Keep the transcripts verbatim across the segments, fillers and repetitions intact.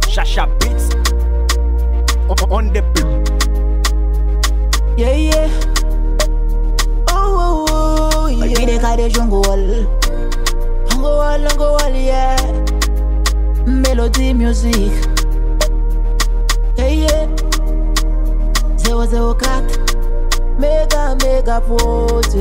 Chacha Beats on, on the beat. Yeah, yeah. Oh, oh, oh, yeah. But we dey call the jungle wall. Jungle wall, jungle wall, yeah. Melody music. Yeah, yeah. zéro zéro quatre. Mega, mega pose.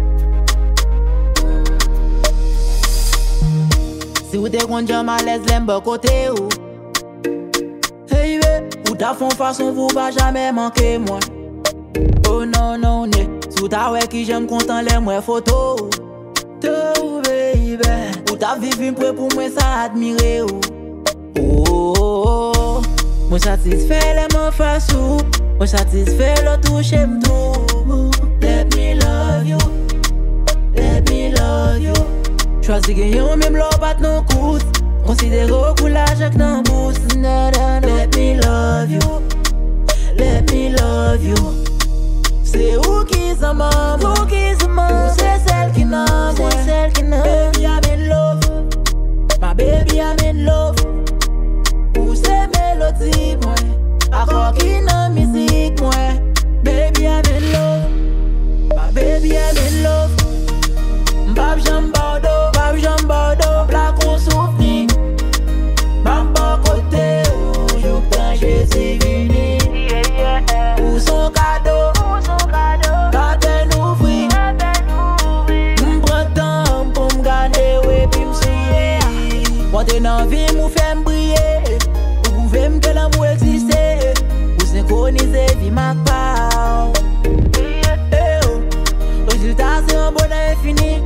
Si vous t'es qu'on jam à l'aise, l'aime pas côté ou. Hey, yeah. Ou ta fond façon, vous va jamais manquer moi. Oh non, non, né. Sous ta ouais qui j'aime content les moi photos. Tout baby. Ou ta vie pour pour moi ça admirer ou. Oh, oh, oh. Moi satisfait les mains face ou. Moi satisfait le toucher m'tou. Let me love you. Let me love you. Choisis gagnant même l'eau bat non coûte. Considère au coulage avec non boost. Let me love you. Let me love you. C'est où qui s'en maman, où qui s'en maman. C'est celle qui n'aime, c'est celle qui n'aime. Baby I'm in love, my baby I'm in love. Où c'est mélodie moi, accord qui n'aime musique moi. Baby I'm in love, my baby I'm in love. Bab jambardo, bab jambardo, black on souffle. Bamba côté, où j'obtiens Jésus vini. Où son cadeau, la peine ouvrie. M'prends pour m'garder, ouais, puis m'souiller. Moi t'es dans vie, m'ou fait m'briller. Vous pouvez m'que l'amour exister. Vous synchronisez, vie ma part. Eh oh, résultat c'est un bonheur infini.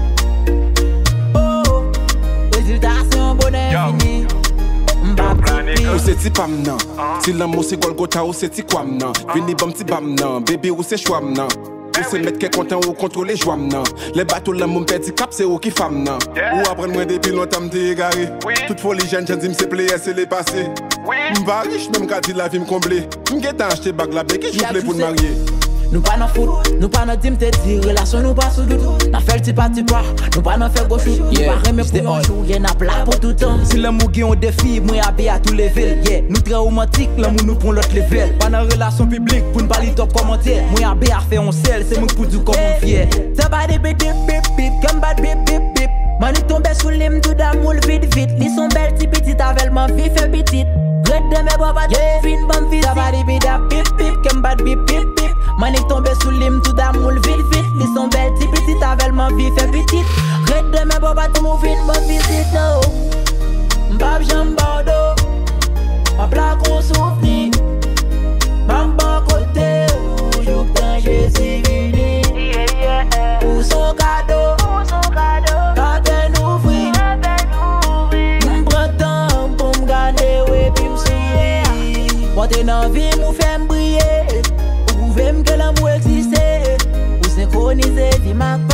Oh, résultat c'est un bonheur infini. Ou c'est ti pam nan, si l'amour c'est Golgotha ou c'est ti kwam nan. Vini bam ti bam nan, baby ou c'est chouam nan. Ou c'est mettre qu'est content ou contrôler jouam nan. Les bateaux l'amour m'perd cap c'est ou qui femme nan. Ou apprendre moi depuis longtemps m'te égaré. Toute folie jeune jeune me c'est plaisir c'est les passé. M'va riche même quand dit la vie m'combler. M'gette acheter bague la bec et jouer pour marier. Nous pas dans foot, nous pas dans team te dire relation nous pas sous doute. N'a fait le petit pas petit pas, nous pas dans faire gauche. Nous pas remettre pour un jour, y'en a plat pour tout temps. Si l'amour gagne un défi, moi abé à tous les villes. Yeah, nous très romantique, l'amour nous prend l'autre level. Pas dans relation publique pour ne pas les top commenter. Moi abé à faire un sel, c'est moi pour du comme on fier. Ça va des bip bip bip bip, comme bad bip bip bip. Mani tombe sous l'im tout d'amour vite vite. Ils sont belles ti petites avec ma vie fait petite. Red de mes bois de fin bon visite. Ça va des bip bip bip, comme bad bip bip bip. Mani tombe sous l'im tout d'amour vite vite. Ils sont belles ti petites avec ma vie fait petite. Red de mes bois de mon fin bon visite. No, m'bab jambardo, ma plaque on souffle. Bamba côté où j'obtiens Jésus vini. Où son cadeau, la peine ouvrie. M'prends pour m'garder, ouais, puis m'souiller. Moi t'es dans vie, m'ou fait m'briller. Vous pouvez m'que l'amour exister. Vous synchronisez, vie ma